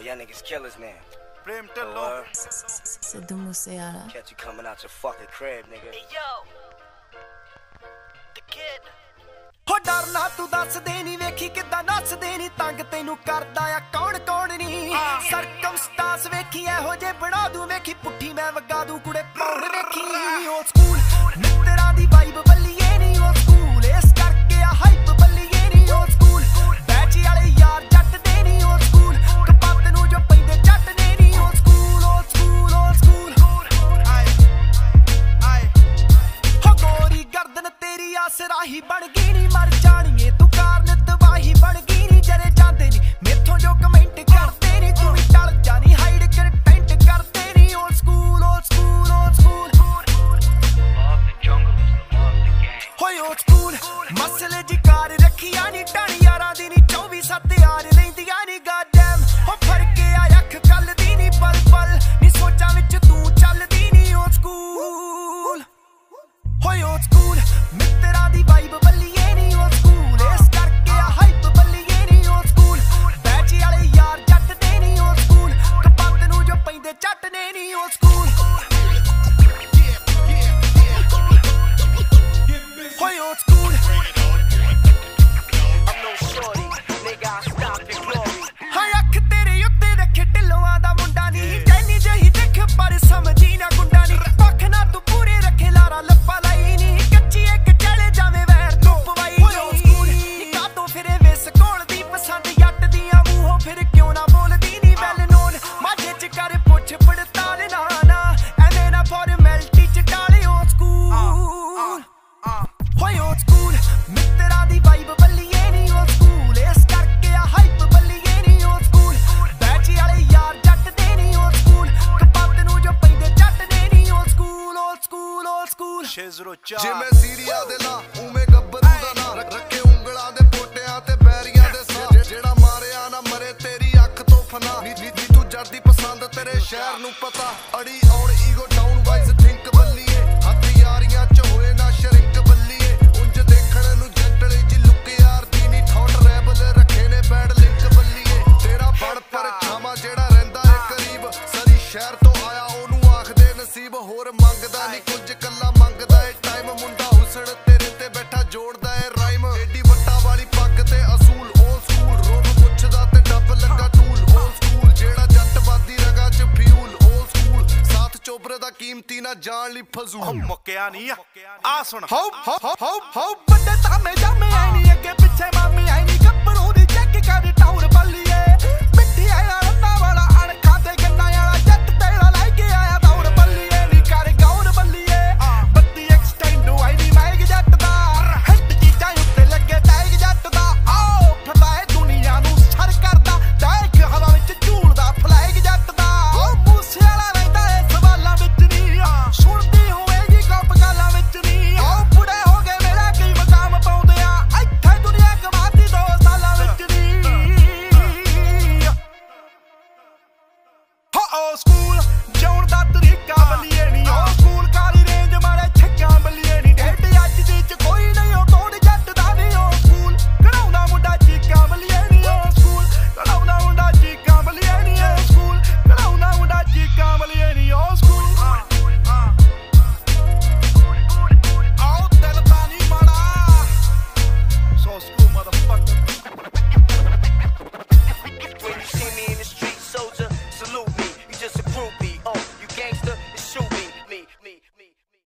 y'all niggas killers now. Prem, Dhillon. Sidhu Museyala. Catch you coming out your fucking crib, nigga. Hey, yo, the kid. ਹੋ ਡਰਨਾ ਤੂੰ ਦੱਸਦੇ ਨਹੀਂ ਵੇਖੀ ਕਿੱਦਾਂ ਨੱਚਦੇ ਨਹੀਂ ਤੰਗ ਤੈਨੂੰ ਕਰਦਾ ਆ ਕੌਣ ਕੌਣ ਨਹੀਂ ਸਰਕਮਸਟੈਂਸ ਵੇਖੀ ਇਹੋ ਜੇ ਬਣਾ ਦੂੰ ਵੇਖੀ ਪੁੱਠੀ ਮੈਂ ਵਗਾ ਦੂੰ ਕੁੜੇ ਪੌੜ ਵੇਖੀ ਓ ਸਕੂਲ ਮਿੱਤਰਾਂ ਦੀ ਵਾਈਬ ਬੱਲੀਏ ਨਹੀਂ ਓ ਸਕੂਲ ਇਸ ਕਰਕੇ ਆ ਹਾਈਪ ਬੱਲੀਏ ਨਹੀਂ ਓ ਸਕੂਲ ਬੈਚ ਵਾਲੇ ਯਾਰ ਜੱਟ ਦੇ ਨਹੀਂ ਓ ਸਕੂਲ ਕਪੱਤ ਨੂੰ ਜੋ ਪੈਂਦੇ ਜੱਟ ਨੇ ਨਹੀਂ ਓ ਸਕੂਲ ਓ ਸਕੂਲ ਓ ਸਕੂਲ ਆਏ ਹੋ ਗੋਰੀ ਗਰਦਨ ਤੇਰੀ ਆਸਰਾਹੀ ਬਣ ਗਈ ਨੀ ਮਰ ਜਾਣੀਏ ਤੂੰ ਕਾਰਨ ਤਬਾਹੀ ਬਣ ਗਈ ਨੀ ਜਰੇ ਜਾਂਦੇ ਨੀ ਮੇਥੋਂ ਜੋ ਕਮੈਂਟ ਕਰਦੇ ਨੀ ਤੂੰ ਵੀ ਟਲ ਜਾਣੀ ਹਾਈਡ ਕੰਟੈਂਟ ਕਰਦੇ ਨੀ old school old school old school ਹੋਏ ਓਲਡ ਸਕੂਲ ਮਸਲੇ ਜੀ ਕਾਰ ਰੱਖੀਆਂ ਨੀ ਟਾਣੀ ਯਾਰਾਂ ਦੀ ਨੀ 24/7 ਯਾਰ ਲੈਂਦੀਆਂ ਨੀ ਗਾਡਮ ਹੋ ਫੜ ਕੇ ਆ ਅੱਖ ਕੱਲ ਦੀ ਨੀ ਪਲ ਪਲ ਨੀ ਸੋਚਾਂ ਵਿੱਚ ਤੂੰ ਚੱਲਦੀ ਨੀ ਓਲਡ ਸਕੂਲ ਹੋਏ ਓਲਡ ਸਕੂਲ ਮਿੱਤਰਾਂ ਦੀ ਵਾਈਬ ਬੱਲੀਏ ਨੀ ਓਲਡ ਸਕੂਲ ਇਸ ਕਰਕੇ ਆ ਹਾਈਪ ਬੱਲੀਏ ਨੀ ਓਲਡ ਸਕੂਲ ਬੈਚ ਵਾਲੇ ਯਾਰ ਜੱਟ ਦੇ ਨੀ ਓਲਡ ਸਕੂਲ ਕਪੱਤ ਨੂੰ ਜੋ ਪੈਂਦੇ ਜੱਟ ਨੇ ਨੀ ਓਲਡ ਸਕੂਲ ਹੋਏ old school I'm no shorty, nigga, I stop your glory. ਹਾਏ ਅੱਖ ਤੇਰੇ ਉੱਤੇ ਰੱਖੇ ਢਿੱਲੋਆਂ ਦਾ ਮੁੰਡਾ ਨੀ ਜੈਨੀ ਜਿਹੀ ਦੇਖ ਪਰ ਸਮਝੀ ਨਾ ਗੁੰਡਾ ਨੀ ਪੱਖ ਨਾ ਤੂੰ ਪੂਰੇ ਰੱਖੇ ਲਾਰਾ ਲੱਪਾ ਲਾਈ ਨੀ ਕੱਚੀ ਇੱਕ ਚਲੇ ਜਾਵੇਂ ਵੈਰ ਤੂੰ ਪਵਾਈ ਨੀ ਕਾਤੋਂ ਫਿਰੇ ਵਿਸ ਕੋਲ ਦੀ ਪਸੰਦ ਜੱਟ ਦੀਆਂ ਮੂੰਹੋਂ ਫਿਰ ਕਿਉਂ ਨਾ ਬੋਲਦੀ ਨੀ ਵੈਲ ਨੋਨ ਮਾਝੇ ਚ ਕਰ ਪੁੱਛ ਪੜਤਾਲ ਨਾ ਨਾ ਐਵੇਂ ਨਾ ਫਾਰਮੈਲਿਟੀ ਚ ਟਾਲੇ ਓ ਸਕੂਲ ਹੋਏ ਓ ਸਕੂਲ ਮਿੱਤਰਾਂ ਦੀ ਵਾਈਬ ਬੱਲੀਏ ਨੀ ਓ ਸਕੂਲ ਇਸ ਕਰਕੇ ਆ ਹਾਈਪ ਬੱਲੀਏ ਨੀ ਓ ਸਕੂਲ ਬੈਚ ਵਾਲੇ ਯਾਰ ਜੱਟ ਦੇ ਨੀ ਓ ਸਕੂਲ ਕਪੱਤ ਨੂੰ ਜੋ ਪੈਂਦੇ ਜੱਟ ਨੇ ਨੀ ਓ ਸਕੂਲ ਓ ਸਕੂਲ ਓ ਸਕੂਲ 604 ਜਿਵੇਂ ਸੀਰੀਆ ਦੇ ਲਾ ਉਵੇਂ ਗੱਭਰੂ ਦਾ ਨਾਂ ਰੱਖੇ ਉਂਗਲਾਂ ਦੇ ਪੋਟਿਆਂ ਤੇ ਬੈਰੀਆਂ ਦੇ ਸਾਹ ਜਿਹੜਾ ਮਾਰਿਆ ਨਾ ਮਰੇ ਤੇਰੀ ਅੱਖ ਤੋਂ ਫਨਾ ਨੀ ਤੂੰ ਜੱਟ ਦੀ ਪਸੰਦ ਤੇਰੇ ਸ਼ਹਿਰ ਨੂੰ ਪਤਾ ਅੜੀ ਆਉਣ ਈਗੋ ਡਾਊਨ ਵਾਈਜ਼ ਥਿੰਕ ਬੱਲੀਏ ਹੱਥ ਯਾਰੀਆਂ ਚ ਹੋਏ ਨਾ ਸ਼ਰਿੰਕ ਬੱਲੀਏ ਉਂਝ ਦੇਖਣ ਨੂੰ ਜੰਟਲੀ ਜੀ ਲੁੱਕ ਯਾਰ ਦੀ ਨੀ ਥੌਟ ਰੈਬਲ ਰੱਖੇ ਨੇ ਬੈਡ ਲਿੰਕ ਬੱਲੀਏ ਤੇਰਾ ਬੜ ਪਰ ਛਾਵਾਂ ਜਿਹੜਾ ਰਹਿੰਦਾ ਏ ਕਰੀਬ ਸਰੀ ਸ਼ਹਿਰ ਤੋਂ ਆਇਆ ਉਹਨੂੰ ਆਖਦੇ ਨਸੀਬ ਹੋਰ ਮੰਗਦਾ ਨੀ ਕੁਝ ਕੱਲਾ ਮੰਗਦਾ ਏ ਟਾਈਮ ਮੁੰਡਾ ਹੁਸਨ ਤੇਰੇ ਤੇ ਬੈਠਾ ਜੋੜਦਾ ਏ ਰਾਈਮ ਏਡੀ ਵੱਟਾ ਵਾਲੀ ਪੱਗ ਤੇ ਅਸੂਲ ਓਲਡ ਸਕੂਲ ਰੋਬ ਪੁੱਛਦਾ ਤੇ ਡੱਬ ਲੱਗਾ ਟੂਲ ਓਲਡ ਸਕੂਲ ਜਿਹੜਾ ਜੱਟ ਬਾਦੀ ਰਗਾ ਚ ਫਿਊਲ ਓਲਡ ਸਕੂਲ ਸਾਥ ਚੋਬਰੇ ਦਾ ਕੀਮਤੀ ਨਾ ਜਾਣ ਲਈ ਫਜ਼ੂਲ ਮੁੱਕਿਆ ਨਹੀਂ ਆ ਸੁਣ ਹੋ ਵੱਡੇ ਤਾਮੇ ਜਾਮੇ ਆਈ ਨੀ ਅੱਗੇ ਪਿੱਛੇ ਮਾਮੀ ਆਈ